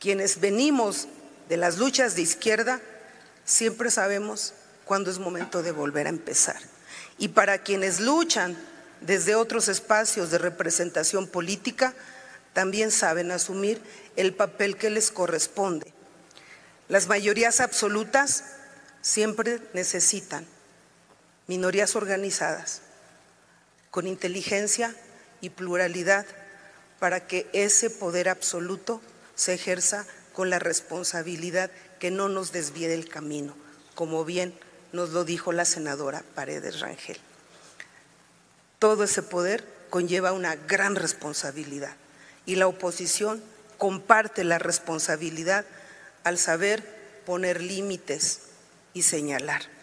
Quienes venimos de las luchas de izquierda siempre sabemos cuándo es momento de volver a empezar. Y para quienes luchan desde otros espacios de representación política, también saben asumir el papel que les corresponde. Las mayorías absolutas siempre necesitan minorías organizadas, con inteligencia y pluralidad, para que ese poder absoluto se ejerza con la responsabilidad que no nos desvíe del camino, como bien nos lo dijo la senadora Paredes Rangel. Todo ese poder conlleva una gran responsabilidad y la oposición comparte la responsabilidad al saber poner límites y señalar.